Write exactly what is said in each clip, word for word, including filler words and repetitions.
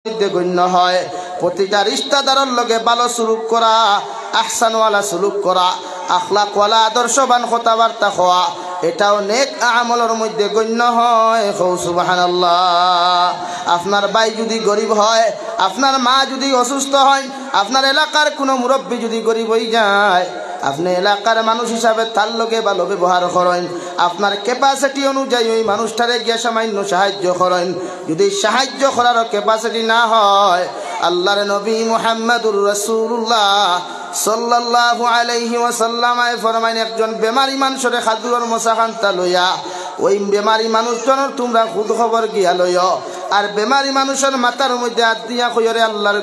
গণ্য হয়। প্রতিটা রিশতাদারের লগে ভালো সুলুক করা, আহসানওয়ালা সুলুক করা, আখলাকওয়ালা আদর্শবান কথাবার্তা হওয়া, এটাও নেক আমলের মধ্যে গণ্য হয়। সুবহানাল্লাহ। আপনার ভাই যদি গরিব হয়, আপনার মা যদি অসুস্থ হয়, আপনার এলাকার কোনো মুরব্বী যদি গরিব হয়ে যায়, আপনি এলাকার মানুষ হিসাবে তার লগে ভালো ব্যবহার করেন। আপনার ক্যাপাসিটি অনুযায়ী ওই মানুষটারে গিয়ে সামান্য সাহায্য করেন। যদি সাহায্য করার ক্যাপাসিটি না হয়, আল্লাহর নবী মুহাম্মদুর রাসূলুল্লাহ সাল্লাল্লাহু আলাইহি ওয়াসাল্লাম ফরমাইন, একজন বেমারি মানুষের খাদুর মশাখান্তা লইয়া ওই বেমারি মানুষজনের তোমরা খুদ খবর গিয়া লইয়, আর বেমারি মানুষের মাথার মধ্যে হাত দিয়া কইরে, আল্লাহর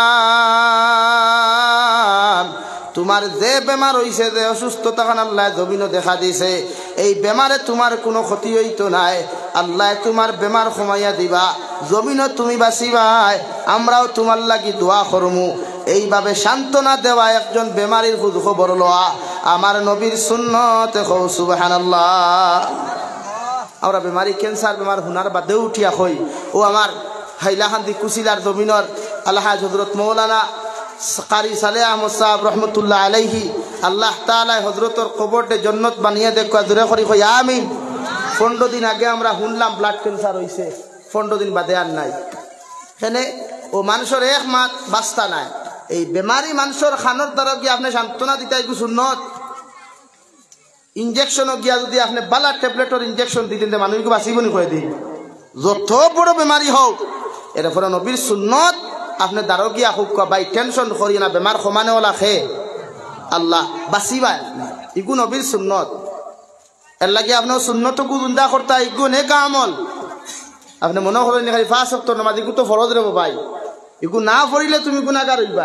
গোলাম, তোমার যে বেমার হইছে, যে অসুস্থতা খান আল্লাহ জমিনও দেখা দিছে, এই বেমারে তোমার কোনো ক্ষতি হইতো নাই, আল্লাহ তোমার বেমার কমাইয়া দিবা, জমিনও তুমি বাঁচিবাই, আমরাও তোমার লাগি দোয়া করমু। এইভাবে সান্ত্বনা দেওয়া, একজন বেমারির খোঁজ খবর লওয়া আমার নবীর সুন্নত। সুবহানাল্লাহ। আমরা বেমারি ক্যান্সার বেমার হুনার বাদে উঠিয়া হই, ও আমার হাইলাকান্দি কুচিলার জমিনের আলহাজ হযরত মৌলানা কারি সালেহ আহমদ সাহেব রহমতুল্লাহ আলাইহি, আল্লাহ তাআলা হযরতর কবরটে জন্নত বানিয়ে দেখা দূরে করি কই আমিন। পনেরো দিন আগে আমরা শুনলাম ব্লাড ক্যান্সার হয়েছে, পনেরো দিন বাদে আর নাই। সেনে ও মানুষের এক মাত বাস্তা নাই। এই বেমারি মানুষের খানোর দ্বারা গিয়ে আপনি সান্ত্বনা দিতে সুন্নত। ইঞ্জেকশনও গিয়া যদি আপনি বালা ট্যাবলেটের ইঞ্জেকশন দিতেন, মানুষকে বাঁচিবনি করে দিন। যত বড় বেমারি হোক, এরপরে নবীর সুন্নত আপনি দাঁড়ো গিয়া হোক বাই টেনশন করি না, বেমার সমানেওয়ালা খে আল্লাহ বাঁচিবা, ইগু নবীর সুন্নত। এর লাগে আপনার সুন্নতকু গুন্দা করতা, ইগু নেক আমল। আপনি মনে করেন খালি পাঁচ ওয়াক্ত নামাজ, ইগু তো ফরজ রে ভাই, ইগু না পড়িলে তুমি গুনাহগার হইবা।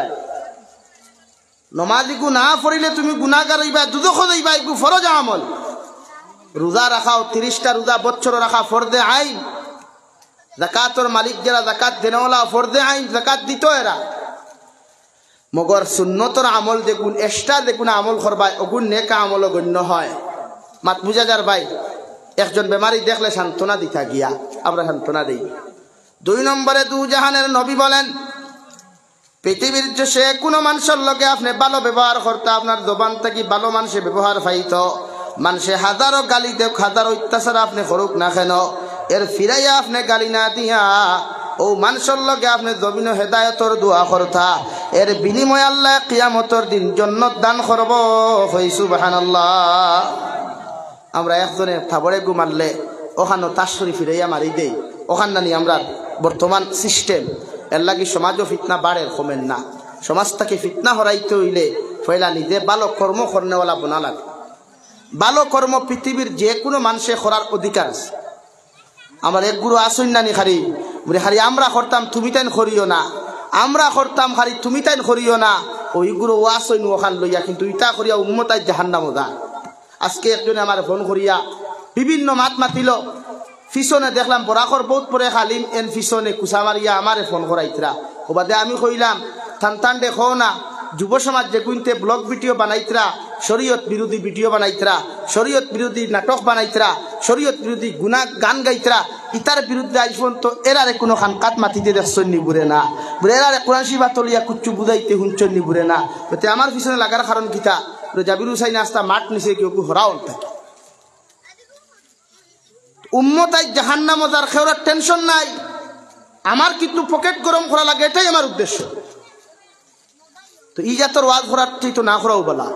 নমাজ ইগু না পড়িলে তুমি গুনাহগার হইবা, দুদক হইবা, ইগু ফরজ আমল। রোজা রাখাও, তিরিশটা রোজা বছর রাখা ফরদে আইন। যাকাতর মালিক যারা, যাকাত দেনওয়ালা, ফরদে আইন যাকাত দিত এরা। মগর সুন্নতর আমল দেখুন, এক্সট্রা দেখুন আমল করবা, ওগুন নেকা আমল গণ্য হয়। মাত বুঝা যার ভাই, একজন বেমারি দেখলে সান্ত্বনা দিতা গিয়া, আমরা সান্ত্বনা দিই। দুই নম্বরে দু জাহানের নবী বলেন, পৃথিবীর যে সে কোনো মানুষের লগে আপনি ভালো ব্যবহার করতে, আপনার জবান থেকে ভালো মানুষে ব্যবহার পাইত, মানুষে হাজারো গালি দেখ, হাজারো অত্যাচার আপনি করুক না কেন, এর ফিরাইয়া আপনি গালি না দিয়া ও মানুষের লগে আপনি জমিন হেদায়তর দোয়া করতা, এর বিনিময় আল্লাহ কিয়ামতর দিন জান্নাত দান করব। সুবহানাল্লাহ। আমরা একজনে থাবড়ে ঘুমারলে ওখানে তাশরি ফিরাইয়া মারি দেই, ওখান নানি আমরা বর্তমান সিস্টেম। এর লাগি সমাজও ফিতনা বাড়ে, কমেন না। সমাজটাকে ফিতনা হরাইতে হইলে পয়লা নিজে ভালো কর্ম করনেওয়ালা বোনা লাগে। ভালো কর্ম পৃথিবীর যে কোনো মানুষে করার অধিকার আছে। আমার এক গুরু আসুন নানি খারি বলে, খারি আমরা করতাম তুমি তাইন করিও না, আমরা করতাম খারি তুমি তাইন করিও না। ওই গুরু ও আসইন ওখান লইয়া, কিন্তু ইটা করিয়া উম্মতায় জাহান্নামে যায়। আজকে একজনে আমার ফোন করিয়া বিভিন্ন মাত মাতিল, পিছনে দেখলাম বরাকর বহুত পরে খালিম, এন পিছনে কুচা মারিয়া আমারে ফোন করাইতরা। ও বাদে আমি কইলাম, থান থান দেখো না, যুব সমাজ যে কুইনতে ব্লগ ভিডিও বানাইতরা, শরীয়ত বিরোধী ভিডিও বানাইতরা, শরীয়ত বিরোধী নাটক বানাইতরা, শরীয়ত বিরোধী গুনা গান গাইতরা, ইতার বিরুদ্ধে আইফোন তো এরারে কোনো খান কাত মাতিতে দেখছেন নি বুড়ে না, বুড়ে এরারে কোরআন শিবা তলিয়া কুচ্ছু বুঝাইতে হুঁচন নি বুড়ে না। বলতে আমার পিছনে লাগার কারণ কিতা, জাবির হুসাইন আস্তা মাঠ নিচে কেউ কেউ হরাও থাকে। উম্মতাই জাহান্নাম যার খেওয়ার টেনশন নাই, আমার কিন্তু পকেট গরম করা লাগে, এটাই আমার উদ্দেশ্য। তো ই জাতর ওয়াজ করার চাই তো না করাও বলা,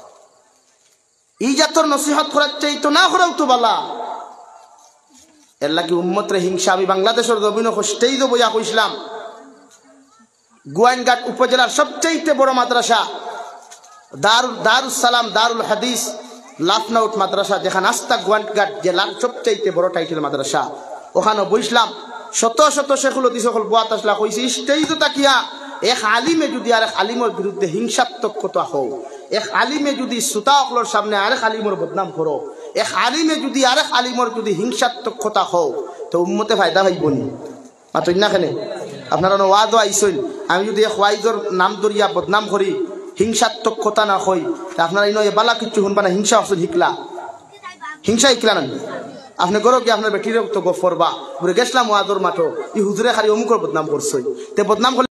ই জাতর নসিহত করার চাই তো না করাও তো বলা। এর লাগে উম্মতরে হিংসা। আমি বাংলাদেশের জমিন কষ্টেই তো বইয়া কইছিলাম, গোয়াইনঘাট উপজেলার সবচেয়ে বড় মাদ্রাসা দারুল দারুস সালাম দারুল হাদিস লাফনাউট মাদ্রাসা, যেখানে আস্তা গোয়াইনঘাট জেলার সবচেয়ে বড় টাইটেল মাদ্রাসা, ওখানে বইসলাম। শত শত শেখুল হদিস সকল বুয়াত আসলা কইছি, স্টেজ তো তাকিয়া এক আলিমে যদি আরেক আলিমের বিরুদ্ধে হিংসাত্মক কথা হও, এক আলিমে যদি শ্রোতা সকলের সামনে আরেক আলিমের বদনাম করো, এক আলিমে যদি আরেক আলিমের যদি হিংসাত্মক কথা হও, তো উম্মতে ফায়দা পাইবনি। মাতই না কেন আপনারা ওয়াজও আইসইন, আমি যদি এক ওয়াইজর নাম ধরিয়া বদনাম করি, হিংসাত্মক কথা না হই, আপনারা ইনো বালা কিচ্ছু শুনবা না। হিংসা অসল শিখলা, হিংসা শিখলা না, আপনি গরো কি আপনার বেটির তো গফরবা বলে গেছিলাম ওয়াদর মাঠো ই হুজুরে খালি অমুকর বদনাম করছই তে বদনাম